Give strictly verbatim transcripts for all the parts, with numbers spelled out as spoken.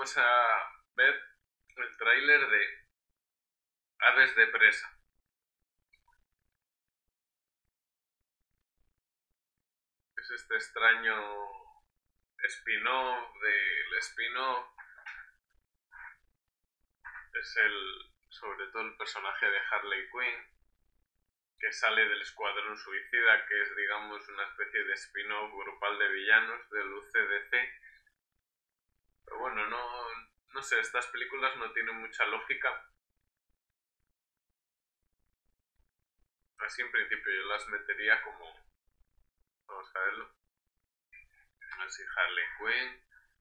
vamos a ver el tráiler de Aves de Presa. Es este extraño spin-off del spin-off. Es el, sobre todo el personaje de Harley Quinn, que sale del Escuadrón Suicida, que es, digamos, una especie de spin-off grupal de villanos del U C D C. Pero bueno, no, no sé, estas películas no tienen mucha lógica. Así en principio yo las metería como... Vamos a verlo. Así Harley Quinn.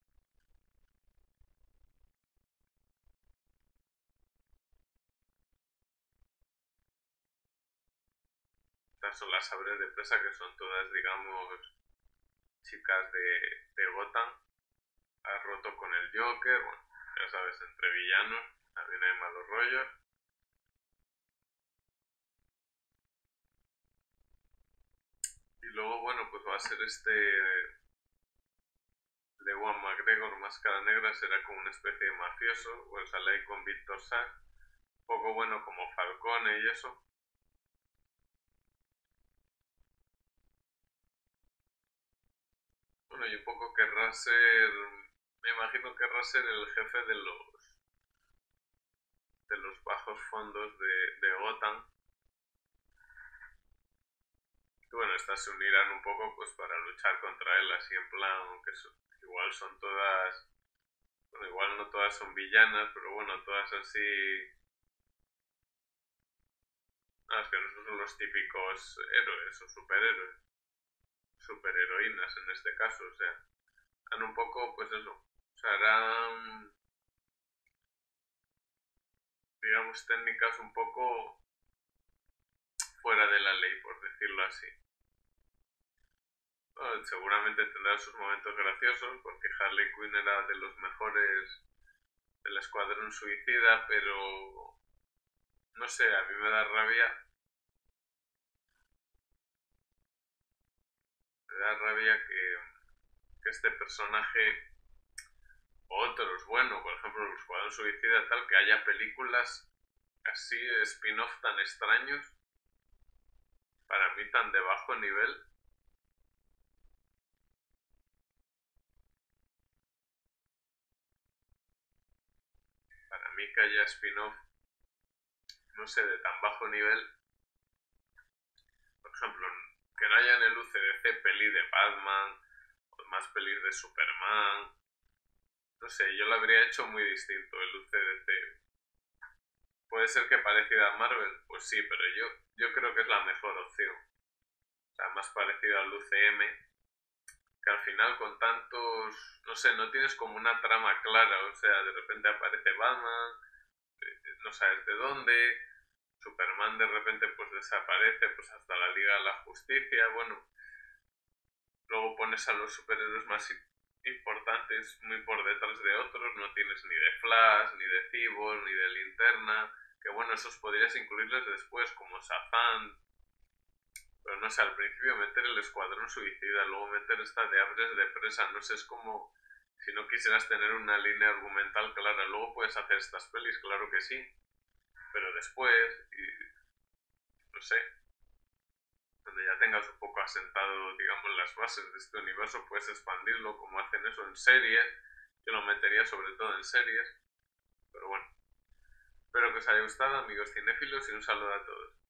Estas son las Aves de Presa, que son todas, digamos, chicas de, de Gotham. Ha roto con el Joker, bueno, ya sabes, entre villanos también hay malos rollos. Y luego, bueno, pues va a ser este de Ewan McGregor, Máscara Negra, será como una especie de mafioso, pues sale ahí con Víctor Sass, un poco bueno como Falcone y eso. Bueno, y un poco querrá ser, me imagino querrá ser el jefe de los de los bajos fondos de, de Gotham. Y bueno, estas se unirán un poco pues para luchar contra él, así en plan, aunque so, igual son todas, bueno, igual no todas son villanas, pero bueno, todas así. No, es que no son los típicos héroes o superhéroes, superheroínas en este caso, o sea, han un poco, pues eso, o sea, harán, digamos, técnicas un poco fuera de la ley, por decirlo así. Bueno, seguramente tendrá sus momentos graciosos, porque Harley Quinn era de los mejores del Escuadrón Suicida, pero no sé, a mí me da rabia, me da rabia que, que este personaje o otros, bueno, por ejemplo, el Escuadrón Suicida, tal, que haya películas así, spin-off tan extraños, para mí tan de bajo nivel. Para mí que haya spin-off, no sé, de tan bajo nivel, por ejemplo, que no haya en el U C D C peli de Batman, o más pelis de Superman, no sé, yo lo habría hecho muy distinto el U C D C. Puede ser que parecida a Marvel, pues sí, pero yo, yo creo que es la mejor opción. O sea, más parecido al U C M, que al final con tantos, no sé, no tienes como una trama clara, o sea, de repente aparece Batman, no sabes de dónde, Superman de repente pues desaparece, pues hasta la Liga de la Justicia, bueno, luego pones a los superhéroes más importantes muy por detrás de otros, no tienes ni de Flash, ni de Cyborg, ni de Linterna, que bueno, esos podrías incluirles después como Shazam, pero no sé, al principio meter el Escuadrón Suicida, luego meter esta de Aves de Presa, no sé, es como si no quisieras tener una línea argumental clara, luego puedes hacer estas pelis, claro que sí, pero después, y, no sé, cuando ya tengas un poco asentado, digamos, las bases de este universo, puedes expandirlo como hacen eso en series. Yo lo metería sobre todo en series, pero bueno. Espero que os haya gustado, amigos cinéfilos, y un saludo a todos.